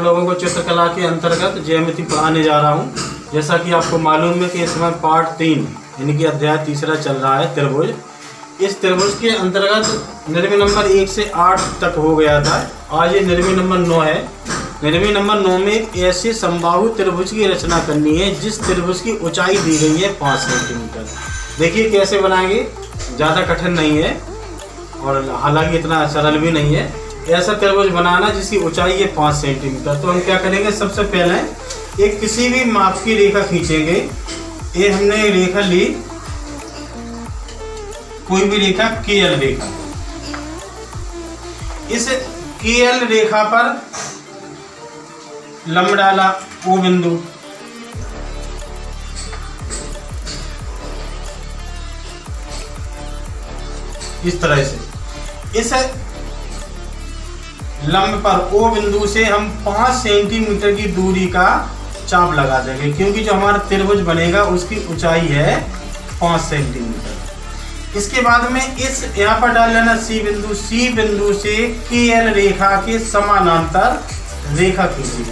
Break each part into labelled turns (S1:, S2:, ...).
S1: लोगों को चित्रकला के अंतर्गत ज्यामिति पढ़ाने जा रहा हूं। जैसा कि आपको मालूम है कि इस समय पार्ट 3 यानी कि अध्याय 3 चल रहा है त्रिभुज। इस त्रिभुज के अंतर्गत निर्मी नंबर 1 से 8 तक हो गया था। आज ये निर्मी नंबर 9 है। निर्मी नंबर 9 में एक ऐसे समबाहु त्रिभुज की रचना करनी है जिस त्रिभुज की ऊंचाई दी गई है 5 सेंटीमीटर। देखिए कैसे बनाएंगे, ज़्यादा कठिन नहीं है और हालांकि इतना सरल भी नहीं है। ऐसा त्रिभुज बनाना जिसकी ऊंचाई है 5 सेंटीमीटर। तो हम क्या करेंगे, सबसे पहले एक किसी भी माप की रेखा खींचेंगे। ये हमने रेखा ली, कोई भी रेखा KL रेखा। इस KL रेखा पर लंब डाला O बिंदु, इस तरह से इस लंब पर O बिंदु से हम 5 सेंटीमीटर की दूरी का चाप लगा देंगे, क्योंकि जो हमारा त्रिभुज बनेगा उसकी ऊंचाई है 5 सेंटीमीटर। इसके बाद में इस यहाँ पर डाल लेना C बिंदु से KL रेखा के समानांतर रेखा खींचिए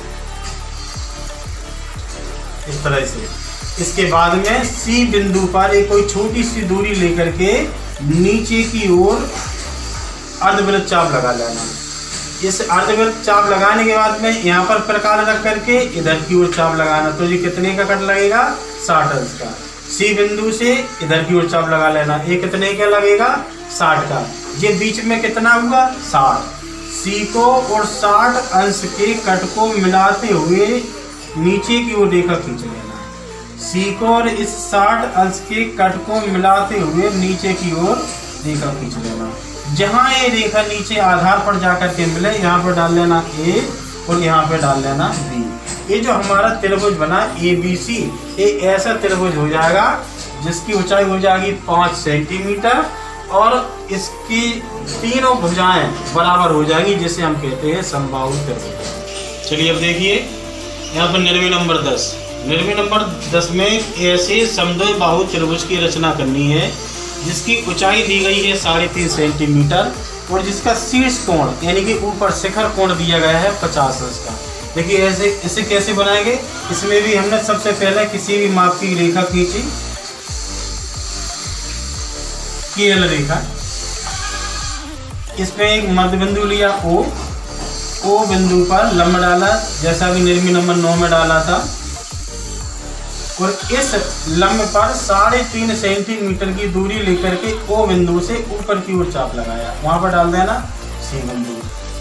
S1: इस तरह से। इसके बाद में C बिंदु पर एक कोई छोटी सी दूरी लेकर के नीचे की ओर अर्धवृत्त चाप लगा लेना। इस अर्धवृत्त चाप लगाने के बाद में यहाँ पर प्रकार रख करके इधर की ओर चाप लगाना। तो ये कितने का कट लगेगा, 60 अंश का। C बिंदु से इधर की ओर चाप लगा लेना। ये कितने का लगेगा, 60 का। ये बीच में कितना हुआ, 60। C को और 60 अंश के कट को मिलाते हुए नीचे की ओर रेखा खींच लेना। C को और इस 60 अंश के कट को मिलाते हुए नीचे की ओर रेखा खींच लेना। जहाँ ये रेखा नीचे आधार पर जाकर के मिले, यहाँ पर डाल लेना A और यहाँ पे डाल लेना B। ये जो हमारा त्रिभुज बना ABC, ये ऐसा त्रिभुज हो जाएगा जिसकी ऊंचाई हो जाएगी 5 सेंटीमीटर और इसकी तीनों भुजाएं बराबर हो जाएगी, जिसे हम कहते हैं समबाहु त्रिभुज। चलिए अब देखिए यहाँ पर निर्मी नंबर 10। निर्मी नंबर 10 में ऐसे समद्विबाहु त्रिभुज की रचना करनी है जिसकी ऊंचाई दी गई है 3.5 सेंटीमीटर और जिसका शीर्ष कोण यानी कि ऊपर शिखर कोण दिया गया है 50 अंश का। देखिए ऐसे इसे कैसे बनाएंगे। इसमें भी हमने सबसे पहले किसी भी माप की रेखा खींची, KL रेखा। इसमें एक मध्य बिंदु लिया O बिंदु पर लंब डाला, जैसा कि निर्मी नंबर 9 में डाला था, और इस लंब पर 3.5 सेंटीमीटर की दूरी लेकर के O बिंदु से ऊपर की ओर चाप लगाया। वहां पर डाल देना C बिंदु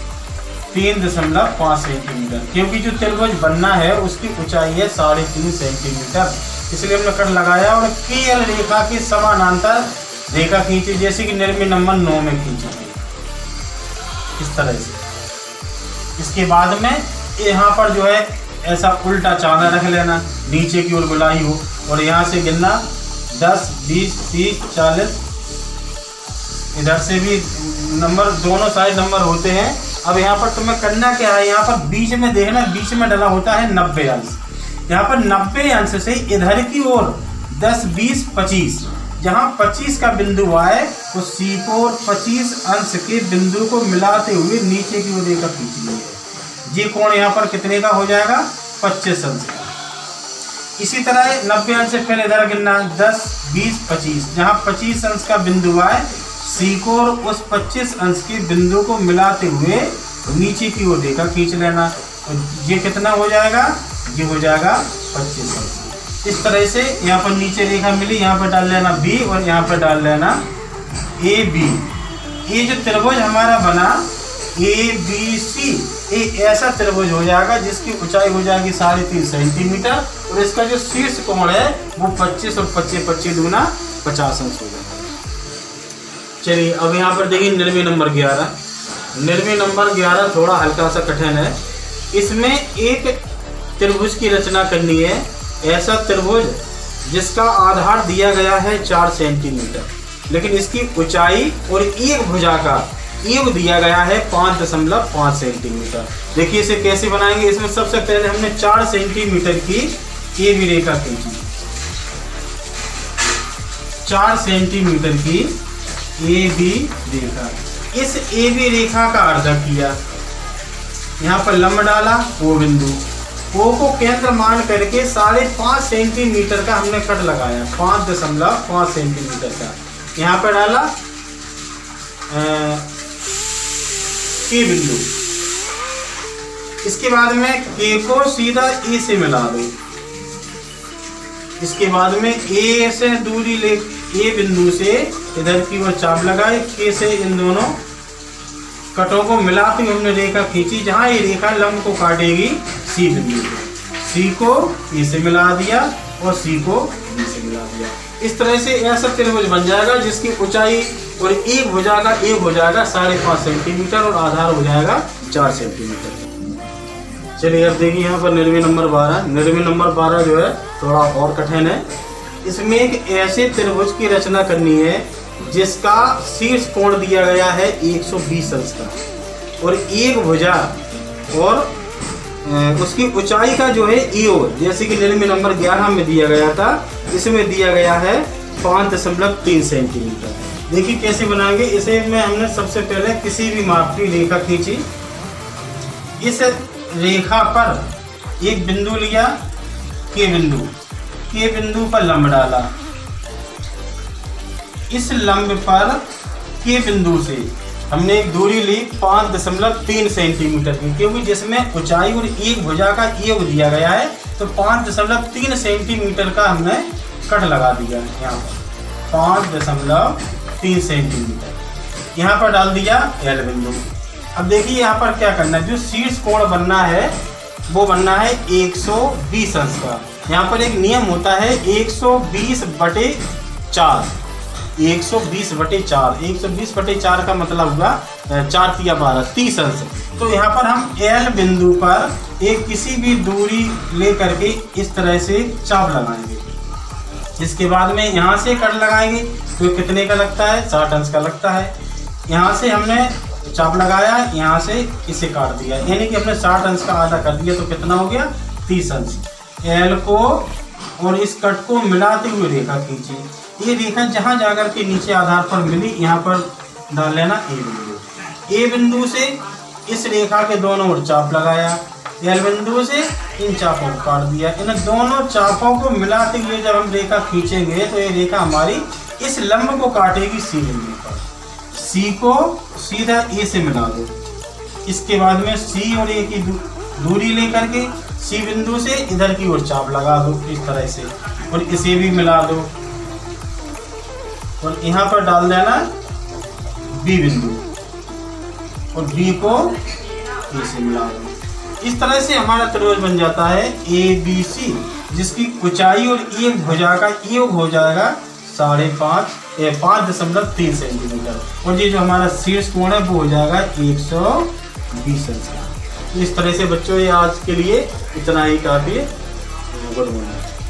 S1: 3.5 सेंटीमीटर, क्योंकि जो त्रिभुज बनना है उसकी ऊंचाई है 3.5 सेंटीमीटर, इसलिए हमने कट लगाया। और KL रेखा के समानांतर रेखा खींची, जैसे कि निर्मी नंबर 9 में खींची इस तरह से। इसके बाद में यहाँ पर जो है ऐसा उल्टा चांदा रख लेना, नीचे की ओर गोलाई हो, और यहाँ से गिनना 10, 20, 30, 40। इधर से भी नंबर, दोनों साइड नंबर होते हैं। अब यहाँ पर तुम्हें करना क्या है, यहाँ पर बीच में देखना, बीच में डला होता है 90 अंश। यहाँ पर 90 अंश से इधर की ओर 10, 20, 25, जहाँ 25 का बिंदु आए तो C को और 25 अंश के बिंदु को मिलाते हुए नीचे की ओर रेखा खींचनी है। ये कोण यहाँ पर कितने का हो जाएगा, 25 अंश का। इसी तरह 90 अंश से पहले इधर गिनना 10, 20, 25, जहाँ 25 अंश का बिंदु आए C को और उस 25 अंश के बिंदु को मिलाते हुए नीचे की ओर रेखा खींच लेना। तो ये कितना हो जाएगा, ये हो जाएगा 25 अंश। इस तरह से यहाँ पर नीचे रेखा मिली, यहाँ पर डाल लेना B और यहाँ पर डाल लेना AB। ये जो त्रिभुज हमारा बना ABC, ये ऐसा त्रिभुज हो जाएगा जिसकी ऊंचाई हो जाएगी 3.5 सेंटीमीटर और इसका जो शीर्ष कोण है वो 25 और 25 दूना 50 अंश हो जाएगा। चलिए अब यहाँ पर देखिए निर्मी नंबर 11। निर्मी नंबर 11 थोड़ा हल्का सा कठिन है। इसमें एक त्रिभुज की रचना करनी है, ऐसा त्रिभुज जिसका आधार दिया गया है 4 सेंटीमीटर, लेकिन इसकी ऊंचाई और एक भुजा का योग दिया गया है 5.5 सेंटीमीटर। देखिए इसे कैसे बनाएंगे। इसमें सबसे पहले हमने 4 सेंटीमीटर की AB रेखा खींची, 4 सेंटीमीटर की AB रेखा। इस AB रेखा का अर्धक किया यहाँ पर लंब डाला, ओ बिंदु, ओ को केंद्र मान करके 5.5 सेंटीमीटर का हमने कट लगाया, 5.5 सेंटीमीटर का। यहाँ पर डाला के बिंदु। इसके बाद में के को सीधा ए से मिला दो। इसके बाद में ए से दूरी ले, ए बिंदु से इधर की ओर चाप लगाए, के से इन दोनों कटों को मिलाते हुए हमने रेखा खींची, जहां ये रेखा लंब को काटेगी सी बिंदु को। सी को ए से मिला दिया और सी को बी से मिला दिया। इस तरह से ऐसा त्रिभुज बन जाएगा जिसकी ऊंचाई और एक भुजा का एक हो जाएगा 5.5 सेंटीमीटर और आधार हो जाएगा 4 सेंटीमीटर। चलिए अब देखिए यहाँ पर निर्णय नंबर 12। निर्णय नंबर 12 जो है थोड़ा और कठिन है। इसमें एक ऐसे त्रिभुज की रचना करनी है जिसका शीर्ष कोण दिया गया है 120 अंश का और एक भुजा और उसकी ऊंचाई का जो है ईओ, जैसे कि निर्णय नंबर 11 में दिया गया था, इसमें दिया गया है 5.3 सेंटीमीटर। देखिए कैसे बनाएंगे इसे। में हमने सबसे पहले किसी भी माप की रेखा खींची, इस रेखा पर एक बिंदु लिया, के बिंदु पर लंब डाला। इस लंब पर के बिंदु से हमने एक दूरी ली 5.3 सेंटीमीटर की, क्योंकि जिसमें ऊंचाई और एक भुजा का योग दिया गया है, तो 5.3 सेंटीमीटर का हमने कट लगा दिया। यहाँ पर 5.3 सेंटीमीटर यहाँ पर डाल दिया एल बिंदु। अब देखिए यहाँ पर क्या करना है, जो शीर्ष कोण बनना है वो बनना है 120 अंश का। यहाँ पर एक नियम होता है 120/4। 120/4 का मतलब हुआ 4 तिया 12, 30 अंश। तो यहाँ पर हम एल बिंदु पर एक किसी भी दूरी ले करके इस तरह से चाप लगाएंगे। इसके बाद में यहाँ से कट लगाएंगे, तो कितने का लगता है, 60 अंश का लगता है। यहाँ से हमने चाप लगाया, यहाँ से इसे काट दिया, यानी कि हमने 60 अंश का आधा कर दिया, तो कितना हो गया 30 अंश। एल को और इस कट को मिलाते हुए रेखा खींची। ये रेखा जहाँ जाकर के नीचे आधार पर मिली, यहाँ पर डाल लेना ए बिंदु। ए बिंदु से इस रेखा के दोनों ओर चाप लगाया, एल बिंदु से इन चापों को काट दिया। इन दोनों चापों को मिलाते हुए जब हम रेखा खींचेंगे तो ये रेखा हमारी इस लंब को काटेगी सी बिंदु पर। सी को सीधा ए से मिला दो। इसके बाद में सी और ए की दूरी लेकर के सी बिंदु से इधर की ओर चाप लगा दो इस तरह से, और इसे भी मिला दो और यहाँ पर डाल देना बी बिंदु और बी को ए से मिला दो। इस तरह से हमारा त्रिभुज बन जाता है ABC, जिसकी ऊंचाई और एक भुजा का योग हो जाएगा 5.3 सेंटीमीटर, और ये जो हमारा शीर्ष कोण है वो हो जाएगा 120 अंश। इस तरह से बच्चों ये आज के लिए इतना ही काफी है। Good morning.